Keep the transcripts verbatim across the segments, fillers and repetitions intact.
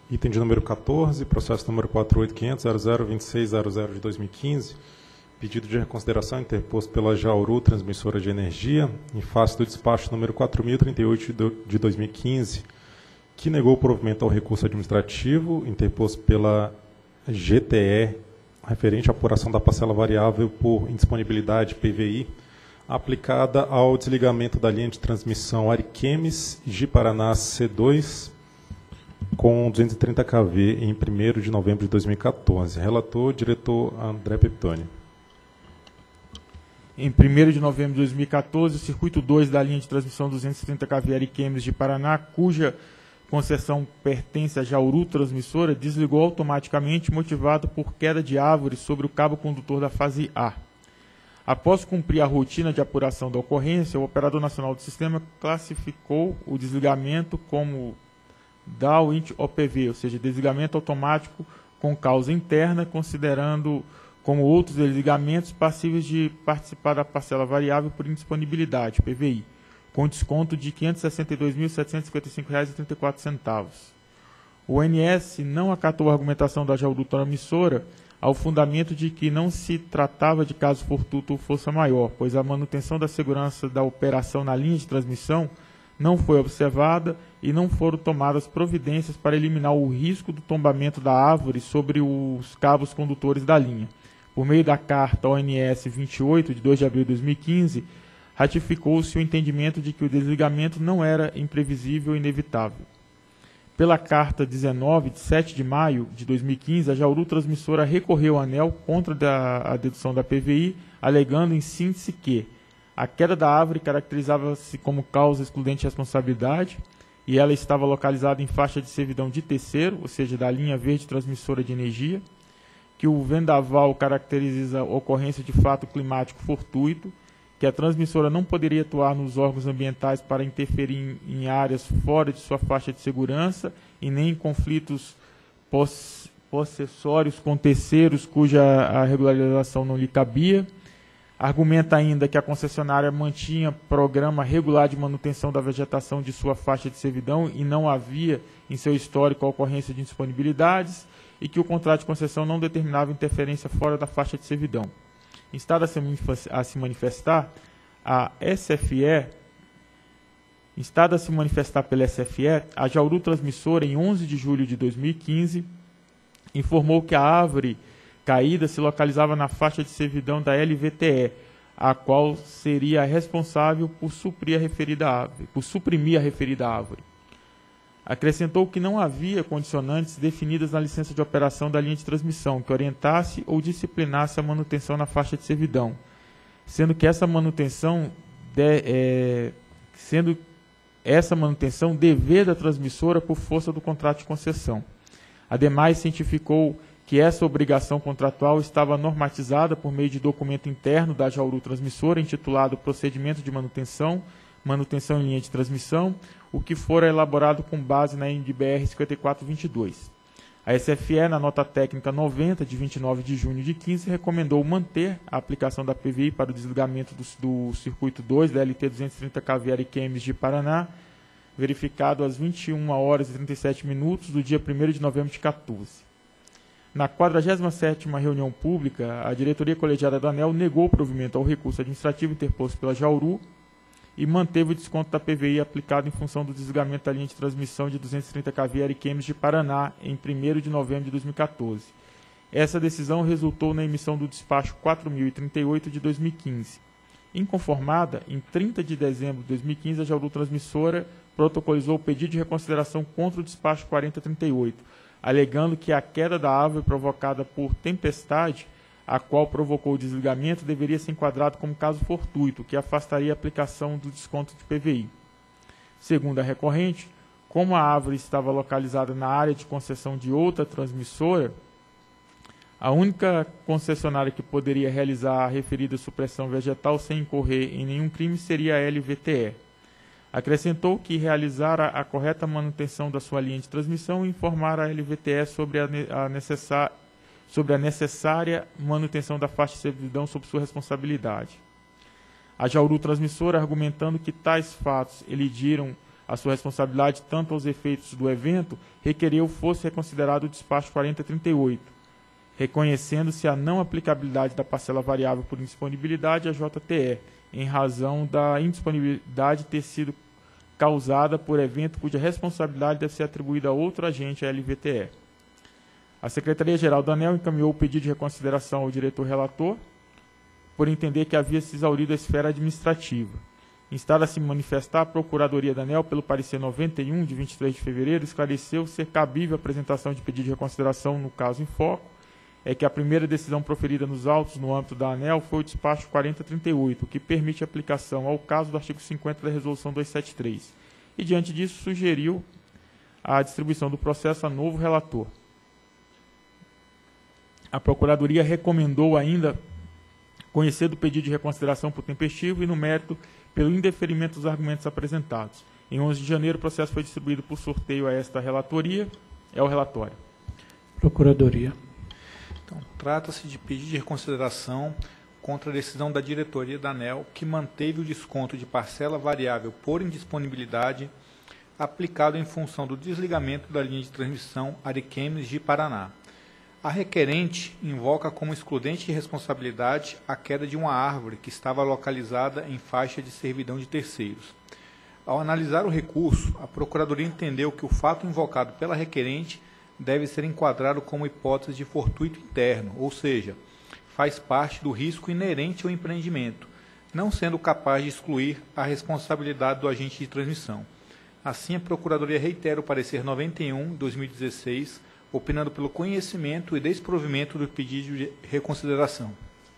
Item de número quatorze, processo número quatro oito quinhentos ponto zero zero dois seis zero zero de dois mil e quinze, pedido de reconsideração interposto pela Jauru Transmissora de Energia, em face do despacho número quatro mil e trinta e oito de dois mil e quinze, que negou o provimento ao recurso administrativo interposto pela G T E, referente à apuração da parcela variável por indisponibilidade P V I, aplicada ao desligamento da linha de transmissão Ariquemes Ji-Paraná C dois, com duzentos e trinta kV em primeiro de novembro de dois mil e quatorze. Relator, diretor André Peptoni. Em primeiro de novembro de dois mil e quatorze, o circuito dois da linha de transmissão duzentos e trinta kV Ariquemes Ji-Paraná, cuja concessão pertence à Jauru Transmissora, desligou automaticamente, motivado por queda de árvores sobre o cabo condutor da fase A. Após cumprir a rotina de apuração da ocorrência, o Operador Nacional do Sistema classificou o desligamento como D A W-O P V, ou seja, desligamento automático com causa interna, considerando como outros desligamentos passíveis de participar da parcela variável por indisponibilidade, P V I, com desconto de quinhentos e sessenta e dois mil, setecentos e cinquenta e cinco reais e trinta e quatro centavos. O O N S não acatou a argumentação da Jauru Transmissora ao fundamento de que não se tratava de caso fortuito ou força maior, pois a manutenção da segurança da operação na linha de transmissão não foi observada e não foram tomadas providências para eliminar o risco do tombamento da árvore sobre os cabos condutores da linha. Por meio da carta O N S vinte e oito, de dois de abril de dois mil e quinze, ratificou-se o entendimento de que o desligamento não era imprevisível e inevitável. Pela carta dezenove, de sete de maio de dois mil e quinze, a Jauru Transmissora recorreu ao ANEEL contra a dedução da P V I, alegando em síntese que a queda da árvore caracterizava-se como causa excludente de responsabilidade e ela estava localizada em faixa de servidão de terceiro, ou seja, da linha verde transmissora de energia, que o vendaval caracteriza a ocorrência de fato climático fortuito, que a transmissora não poderia atuar nos órgãos ambientais para interferir em, em áreas fora de sua faixa de segurança e nem em conflitos poss, possessórios com terceiros cuja a regularização não lhe cabia. Argumenta ainda que a concessionária mantinha programa regular de manutenção da vegetação de sua faixa de servidão e não havia em seu histórico a ocorrência de indisponibilidades e que o contrato de concessão não determinava interferência fora da faixa de servidão. Instada a se manifestar, a S F E, instada a se manifestar pela S F E, a Jauru Transmissora, em onze de julho de dois mil e quinze, informou que a árvore caída se localizava na faixa de servidão da L V T E, a qual seria responsável por suprir a referida árvore, por suprimir a referida árvore. Acrescentou que não havia condicionantes definidas na licença de operação da linha de transmissão que orientasse ou disciplinasse a manutenção na faixa de servidão, sendo que essa manutenção, de, é, sendo essa manutenção dever da transmissora por força do contrato de concessão. Ademais, cientificou que essa obrigação contratual estava normatizada por meio de documento interno da Jauru Transmissora, intitulado Procedimento de Manutenção, Manutenção em Linha de Transmissão, o que fora elaborado com base na N B R cinquenta e quatro vinte e dois. A S F E, na nota técnica noventa, de vinte e nove de junho de quinze, recomendou manter a aplicação da P V I para o desligamento do, do circuito dois da L T duzentos e trinta kV Ariquemes Ji-Paraná, verificado às vinte e uma horas e trinta e sete minutos do dia primeiro de novembro de quatorze. Na quadragésima sétima reunião pública, a diretoria colegiada da ANEEL negou o provimento ao recurso administrativo interposto pela Jauru e manteve o desconto da P V I aplicado em função do desligamento da linha de transmissão de duzentos e trinta kV Ariquemes Ji-Paraná em primeiro de novembro de dois mil e quatorze. Essa decisão resultou na emissão do despacho quatro mil e trinta e oito de dois mil e quinze. Inconformada, em trinta de dezembro de dois mil e quinze, a Jauru Transmissora protocolizou o pedido de reconsideração contra o despacho quarenta trinta e oito, alegando que a queda da árvore provocada por tempestade, a qual provocou o desligamento, deveria ser enquadrado como caso fortuito, que afastaria a aplicação do desconto de P V I. Segundo a recorrente, como a árvore estava localizada na área de concessão de outra transmissora, a única concessionária que poderia realizar a referida supressão vegetal sem incorrer em nenhum crime seria a L V T E. Acrescentou que realizar a, a correta manutenção da sua linha de transmissão e informar a L V T E sobre a, a, necessar, sobre a necessária manutenção da faixa de servidão sob sua responsabilidade. A Jauru Transmissora, argumentando que tais fatos elidiram a sua responsabilidade tanto aos efeitos do evento, requereu fosse reconsiderado o despacho quarenta trinta e oito, reconhecendo-se a não aplicabilidade da parcela variável por indisponibilidade à J T E, em razão da indisponibilidade ter sido causada por evento cuja responsabilidade deve ser atribuída a outro agente, a L V T E. A Secretaria-Geral da ANEEL encaminhou o pedido de reconsideração ao diretor-relator, por entender que havia se exaurido a esfera administrativa. Instada a se manifestar, a Procuradoria da ANEEL, pelo parecer noventa e um, de vinte e três de fevereiro, esclareceu ser cabível a apresentação de pedido de reconsideração no caso em foco, é que a primeira decisão proferida nos autos no âmbito da ANEEL foi o despacho quarenta trinta e oito, que permite aplicação ao caso do artigo cinquenta da Resolução duzentos e setenta e três. E, diante disso, sugeriu a distribuição do processo a novo relator. A Procuradoria recomendou ainda conhecer do pedido de reconsideração por tempestivo e, no mérito, pelo indeferimento dos argumentos apresentados. Em onze de janeiro, o processo foi distribuído por sorteio a esta relatoria. É o relatório. Procuradoria. Então, trata-se de pedido de reconsideração contra a decisão da diretoria da ANEEL, que manteve o desconto de parcela variável por indisponibilidade aplicado em função do desligamento da linha de transmissão Ariquemes de Paraná. A requerente invoca como excludente de responsabilidade a queda de uma árvore que estava localizada em faixa de servidão de terceiros. Ao analisar o recurso, a Procuradoria entendeu que o fato invocado pela requerente deve ser enquadrado como hipótese de fortuito interno, ou seja, faz parte do risco inerente ao empreendimento, não sendo capaz de excluir a responsabilidade do agente de transmissão. Assim, a Procuradoria reitera o parecer noventa e um, dois mil e dezesseis, opinando pelo conhecimento e desprovimento do pedido de reconsideração.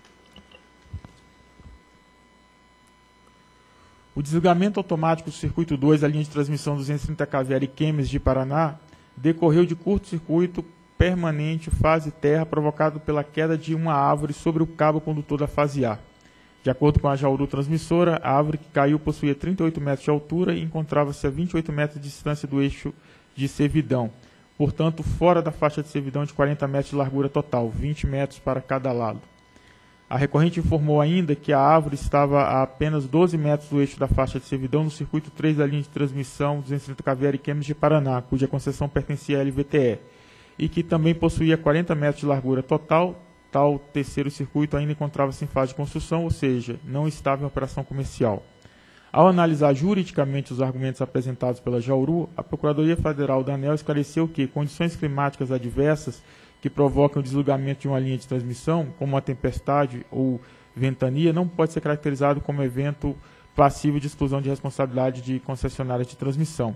O desligamento automático do circuito dois da linha de transmissão duzentos e trinta kV Ariquemes de Paraná decorreu de curto-circuito permanente fase terra provocado pela queda de uma árvore sobre o cabo condutor da fase A. De acordo com a Jauru Transmissora, a árvore que caiu possuía trinta e oito metros de altura e encontrava-se a vinte e oito metros de distância do eixo de servidão, portanto, fora da faixa de servidão de quarenta metros de largura total, vinte metros para cada lado. A recorrente informou ainda que a árvore estava a apenas doze metros do eixo da faixa de servidão no circuito três da linha de transmissão duzentos e trinta kV Ariquemes de Paraná, cuja concessão pertencia à L V T E, e que também possuía quarenta metros de largura total. Tal terceiro circuito ainda encontrava-se em fase de construção, ou seja, não estava em operação comercial. Ao analisar juridicamente os argumentos apresentados pela Jauru, a Procuradoria Federal da ANEEL esclareceu que condições climáticas adversas que provocam o desligamento de uma linha de transmissão, como a tempestade ou ventania, não pode ser caracterizado como evento passivo de exclusão de responsabilidade de concessionária de transmissão.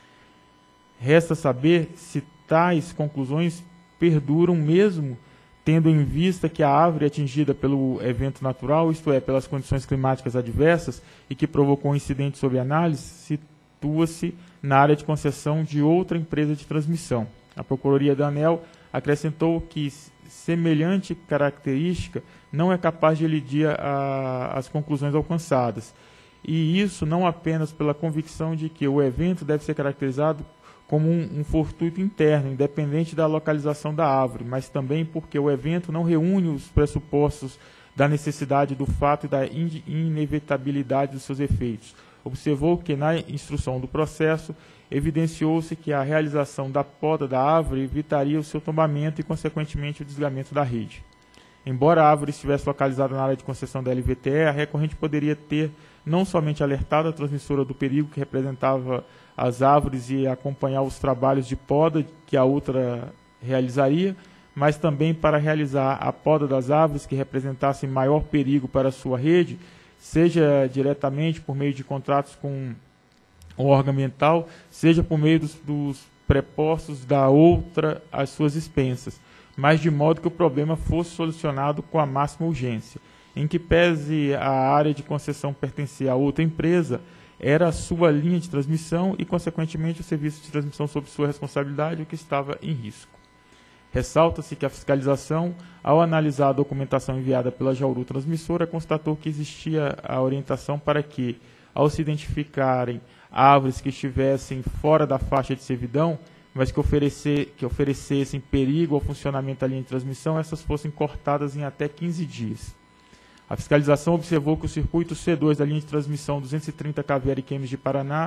Resta saber se tais conclusões perduram mesmo tendo em vista que a árvore atingida pelo evento natural, isto é, pelas condições climáticas adversas, e que provocou um incidente sob análise, situa-se na área de concessão de outra empresa de transmissão. A Procuradoria da ANEEL acrescentou que semelhante característica não é capaz de elidir a, as conclusões alcançadas, e isso não apenas pela convicção de que o evento deve ser caracterizado como um, um fortuito interno, independente da localização da árvore, mas também porque o evento não reúne os pressupostos da necessidade do fato e da in inevitabilidade dos seus efeitos. Observou que, na instrução do processo, evidenciou-se que a realização da poda da árvore evitaria o seu tombamento e, consequentemente, o desligamento da rede. Embora a árvore estivesse localizada na área de concessão da L V T E, a recorrente poderia ter não somente alertado a transmissora do perigo que representava as árvores e acompanhar os trabalhos de poda que a outra realizaria, mas também para realizar a poda das árvores que representassem maior perigo para a sua rede, seja diretamente por meio de contratos com o órgão ambiental, seja por meio dos, dos prepostos da outra às suas expensas, mas de modo que o problema fosse solucionado com a máxima urgência. Em que pese a área de concessão pertencer a outra empresa, era a sua linha de transmissão e, consequentemente, o serviço de transmissão sob sua responsabilidade o que estava em risco. Ressalta-se que a fiscalização, ao analisar a documentação enviada pela Jauru Transmissora, constatou que existia a orientação para que, ao se identificarem árvores que estivessem fora da faixa de servidão, mas que, oferecer, que oferecessem perigo ao funcionamento da linha de transmissão, essas fossem cortadas em até quinze dias. A fiscalização observou que o circuito C dois da linha de transmissão duzentos e trinta kV Ariquemes de Paraná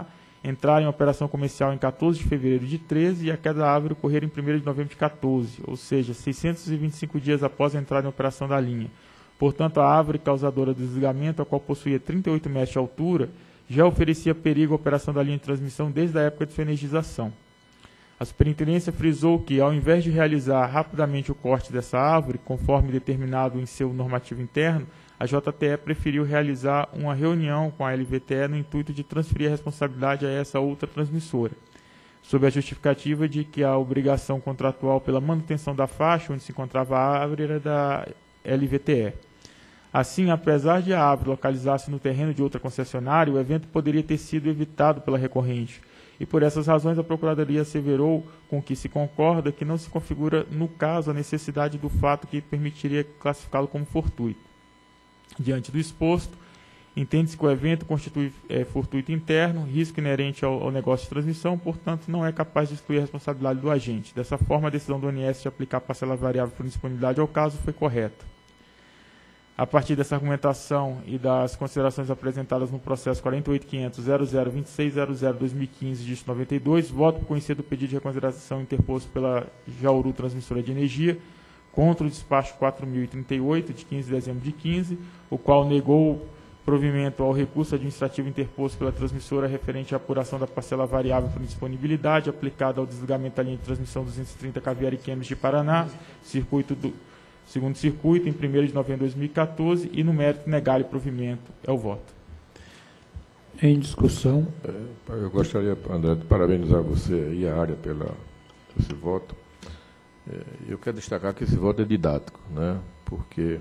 entrar em operação comercial em quatorze de fevereiro de treze e a queda da árvore ocorrer em primeiro de novembro de quatorze, ou seja, seiscentos e vinte e cinco dias após a entrada em operação da linha. Portanto, a árvore causadora do desligamento, a qual possuía trinta e oito metros de altura, já oferecia perigo à operação da linha de transmissão desde a época de sua energização. A superintendência frisou que, ao invés de realizar rapidamente o corte dessa árvore, conforme determinado em seu normativo interno, a J T E preferiu realizar uma reunião com a L V T E no intuito de transferir a responsabilidade a essa outra transmissora, sob a justificativa de que a obrigação contratual pela manutenção da faixa onde se encontrava a árvore era da L V T E. Assim, apesar de a árvore localizar-se no terreno de outra concessionária, o evento poderia ter sido evitado pela recorrente, e por essas razões a Procuradoria asseverou, com que se concorda, que não se configura no caso a necessidade do fato que permitiria classificá-lo como fortuito. Diante do exposto, entende-se que o evento constitui é, fortuito interno, risco inerente ao, ao negócio de transmissão, portanto, não é capaz de excluir a responsabilidade do agente. Dessa forma, a decisão do O N S de aplicar a parcela variável por indisponibilidade ao caso foi correta. A partir dessa argumentação e das considerações apresentadas no processo quarenta e oito ponto quinhentos ponto zero zero vinte e seis ponto zero zero barra dois mil e quinze, dígito noventa e dois, voto por conhecer do pedido de reconsideração interposto pela Jauru Transmissora de Energia contra o despacho quatro mil e trinta e oito, de quinze de dezembro de quinze, o qual negou provimento ao recurso administrativo interposto pela transmissora referente à apuração da parcela variável por indisponibilidade aplicada ao desligamento da linha de transmissão duzentos e trinta kV Ariquemes de Paraná, circuito do segundo circuito, em primeiro de novembro de dois mil e quatorze, e no mérito negar-lhe provimento. É o voto. Em discussão. É, eu gostaria, André, de parabenizar você e a área pela esse voto. É, eu quero destacar que esse voto é didático, né? Porque,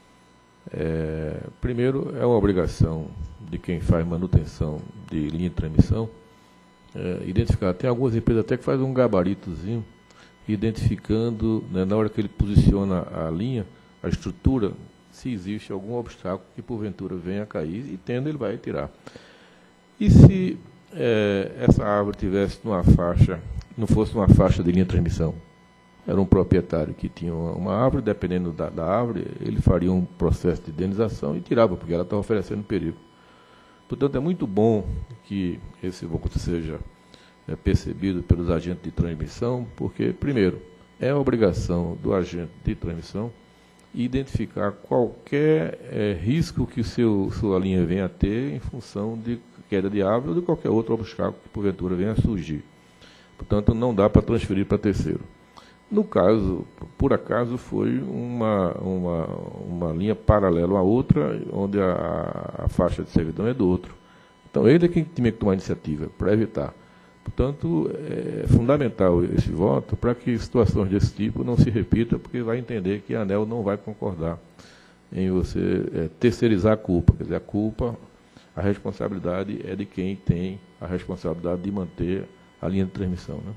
é, primeiro, é uma obrigação de quem faz manutenção de linha de transmissão é, identificar. Tem algumas empresas até que fazem um gabaritozinho, identificando, né, na hora que ele posiciona a linha, a estrutura, se existe algum obstáculo que porventura venha a cair, e tendo ele vai tirar. E se é, essa árvore tivesse numa faixa, não fosse uma faixa de linha de transmissão, era um proprietário que tinha uma, uma árvore, dependendo da, da árvore, ele faria um processo de indenização e tirava, porque ela estava oferecendo perigo. Portanto, é muito bom que esse voto seja é percebido pelos agentes de transmissão, porque, primeiro, é obrigação do agente de transmissão identificar qualquer é, risco que seu, sua linha venha a ter em função de queda de árvore ou de qualquer outro obstáculo que, porventura, venha a surgir. Portanto, não dá para transferir para terceiro. No caso, por acaso, foi uma, uma, uma linha paralela à outra, onde a, a faixa de servidão é do outro. Então, ele é quem tinha que tomar iniciativa para evitar. Portanto, é fundamental esse voto para que situações desse tipo não se repitam, porque vai entender que a ANEEL não vai concordar em você é, terceirizar a culpa. Quer dizer, a culpa, a responsabilidade é de quem tem a responsabilidade de manter a linha de transmissão, né?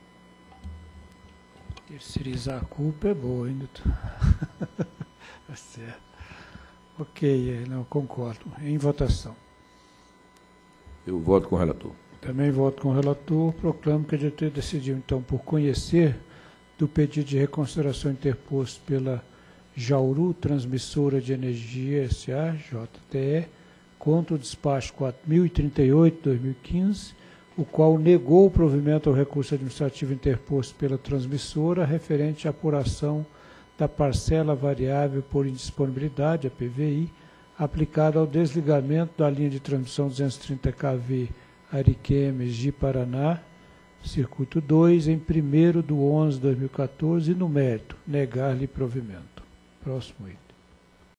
Terceirizar a culpa é boa, hein, doutor? Tá certo. Ok, não, concordo. Em votação. Eu voto com o relator. Também voto com o relator. Proclamo que a diretoria decidiu, então, por conhecer do pedido de reconsideração interposto pela Jauru Transmissora de Energia S A, J T E, contra o despacho quatro mil e trinta e oito, dois mil e quinze, o qual negou o provimento ao recurso administrativo interposto pela transmissora referente à apuração da parcela variável por indisponibilidade, a P V I, aplicada ao desligamento da linha de transmissão duzentos e trinta kV Ariquemes de Paraná, circuito dois, em primeiro de onze de dois mil e quatorze, e no mérito, negar-lhe provimento. Próximo item.